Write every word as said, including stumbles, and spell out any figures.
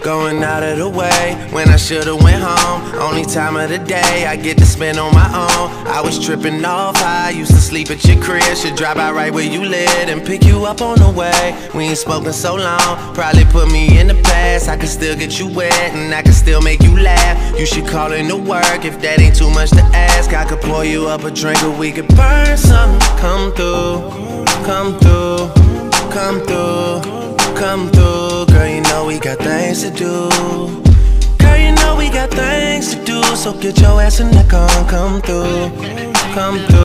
Going out of the way when I should've went home. Only time of the day I get to spend on my own. I was tripping off high, used to sleep at your crib. Should drive out right where you live and pick you up on the way. We ain't spoken so long, probably put me in the past. I can still get you wet and I can still make you laugh. You should call in to work if that ain't too much to ask. I could pour you up a drink or we could burn something. Come through, come through, come through, come through. Girl, you know we got things to do. Girl, you know we got things to do. So get your ass in the car and come through, come through.